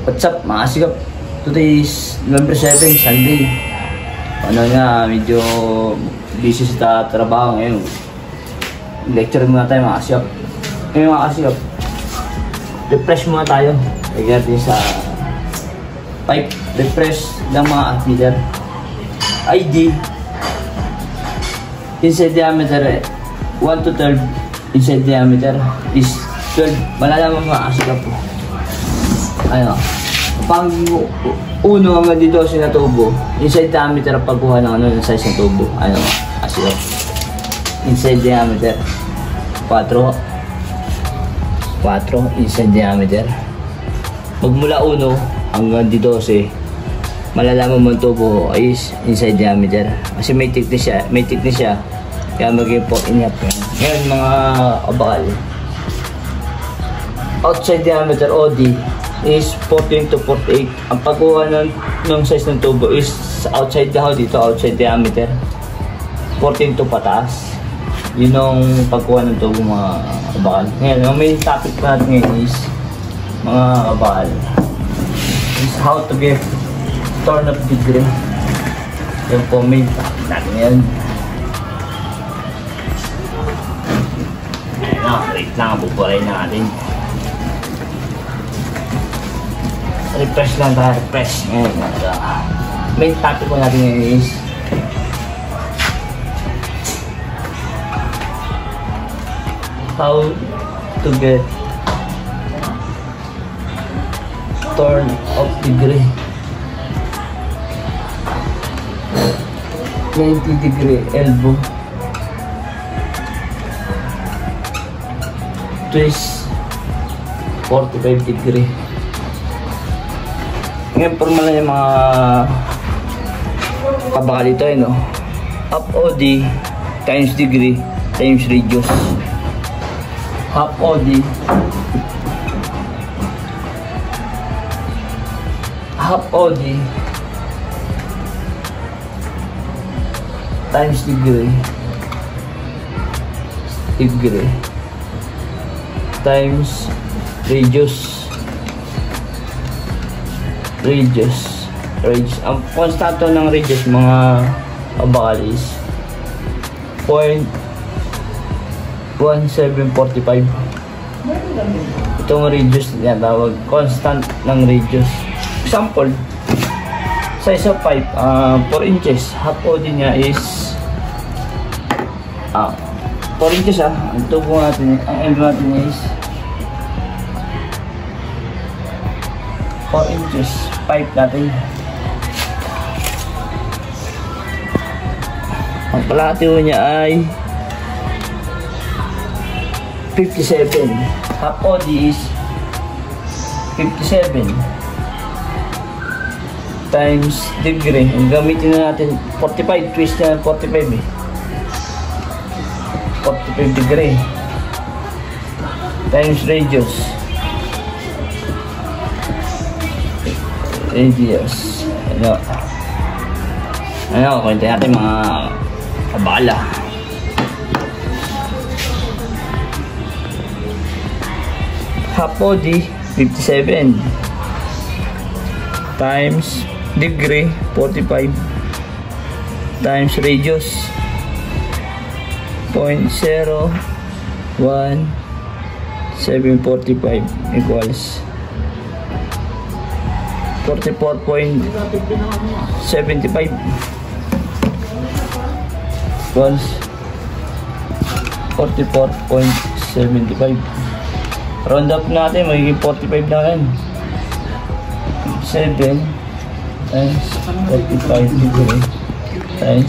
What's up mga kasigap? Today is November 7, Sunday. Ano nga, medyo busy sa trabaho ngayon. Lecture muna tayo mga kasigap. Ngayon mga kasigap, refresh muna tayo. Lagyan natin sa pipe refresh ng mga admitter. ID inside diameter 1 to 12 inside diameter is 12. Malalaman mga kasigap po. Ano, pang uno hanggang dito na tubo, inside diameter pagkuha ng ano, ng size ng tubo. Ano, kasigap. Inside diameter 4 inside diameter. Magmula 1 hanggang di 12, malalaman mo ang tubo is inside diameter. Kasi may thickness siya, kaya maging 4.5. Ngayon mga kabakal, outside diameter OD is 14 to 48. Ang pagkuha ng size ng tubo is outside dito, outside diameter 14 to pataas. Yun ang pagkuha ng tubo mga kabakal. Ngayon, ang main topic pa natin ngayon is mga kabakal is how to get turn of degree. Yung po main topic natin ngayon. Wait lang, buburay natin. Refresh lang tayo, refresh. Ngayon, main topic po natin ngayon is how to get turn of degree. 90 degree elbow twist 45 degree. Ngayon formula yung mga kabakal dito no? Half OD times degree times radius. Half OD times degree times radius. Ang konstanto ng radius mga kabakal is 0.1745. Itong radius niya tawag constant ng radius. Example, size of pipe 4 inches. Half OD niya is 4 inches. Ang tubo natin, ang elbow natin is 4 inches pipe natin. Ang palatiw niya ay 57. Half OD is 57 times degree. Ang gamitin na natin 45, twist na 45 45 degree times radius. Ano, kwento natin mga kabala. Half OD 57 times degree 45 times radius 0.01745 equals 44.75 equals 44.75. Round up natin, magiging 45 na yan. 7 times 45 degree times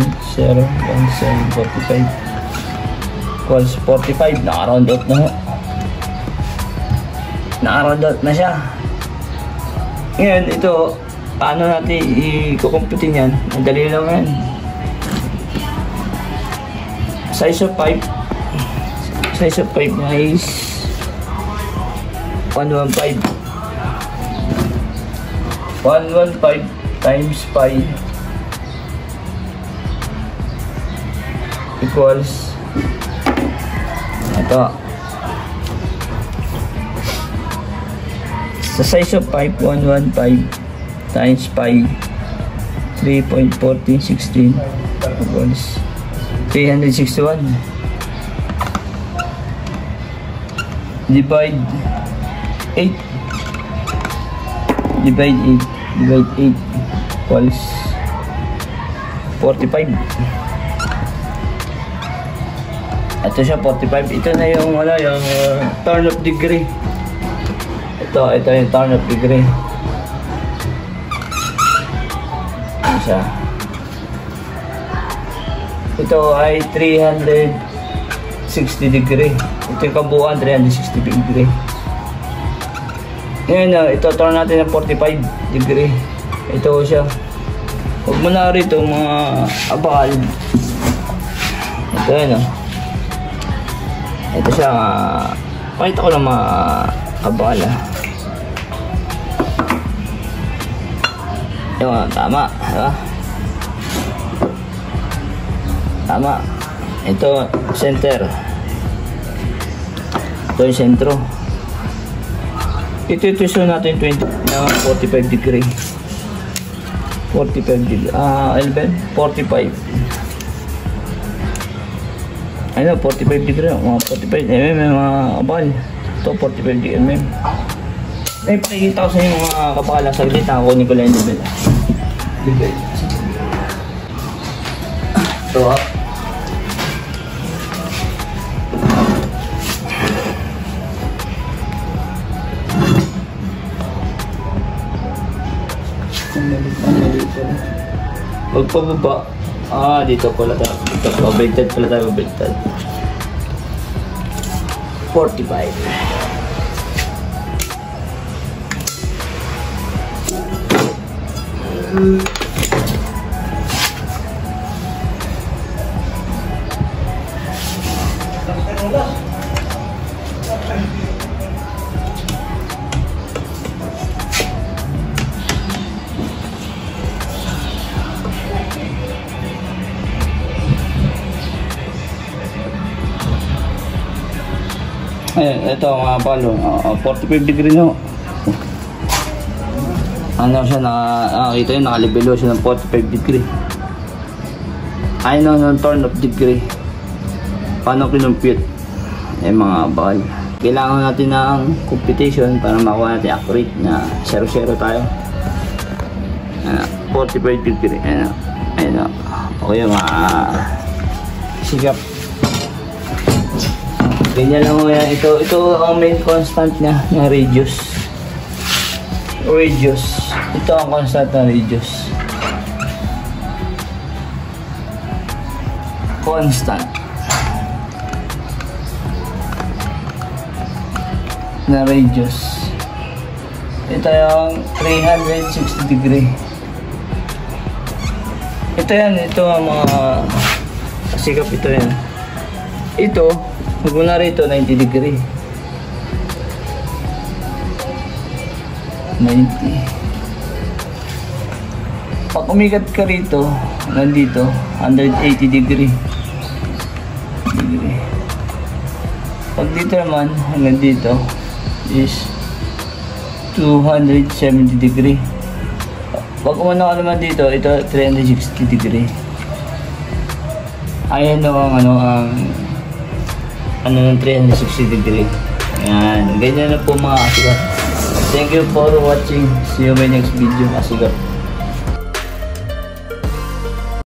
0.01745 equals 45. Naka-round out na. Naka-round out na siya. Ngayon, ito, paano natin i-computing yan? Madali lang yan. Size of pipe na is 115 times pi equals ito Sa size of pipe, 115 times 5, 3.1416 equals 361. Divide 8. Divide 8 equals 45. Ito siya, 45. Ito na yung yung turn of degree. Ito yung turn of degree. Ito siya. Ito ay 360 degree. Ito yung kabuuan, 360 degree. Ngayon, ito turn natin ng 45 degree. Ito siya. Huwag mo na rito mga abakal. Ito yun, Ito siya. Pakita ko lang mga abakal, Yung tama, diba? Tama. Ito, center. Ito yung sentro. Ito natin 20 na 45 degree. 45 degree. 45. Ano, 45 degree. Mga 45 mm mga kabal. Ito, 45 degree mm. Ay, pakikita ko sa inyo mga kabala. Saglit, kunin ko lang yung level. Ito, magpababa. Dito pala tayo. Dito pabigtad pala tayo. 45. Ito mga palo, 45 degree no. Ano siya, nakita yun, nakalibelo siya ng 45 degree. Ayun ang turn of degree. Paano kinumpute? Mga bal. Kailangan natin ng computation para makuha natin accurate na 0-0 tayo. 45 degree. Ayun. Okay mga sigap. Ganyan lang mo yan. Ito ang main constant niya, na radius. Ito ang constant na radius. Constant na radius. Ito yung 360 degree. Ito ang mga sikap ito yan. Ito, magmula rito 90 degree. 90. Pag umikat ka rito, nandito 180 degree. Pag dito naman, hanggang dito is 270 degree. Pag umano ka naman dito, ito 360 degree. Ayan ang ng 360 degree. Ayan, ganyan na po mga kasigat. Thank you for watching. See you in my next video, kasigat.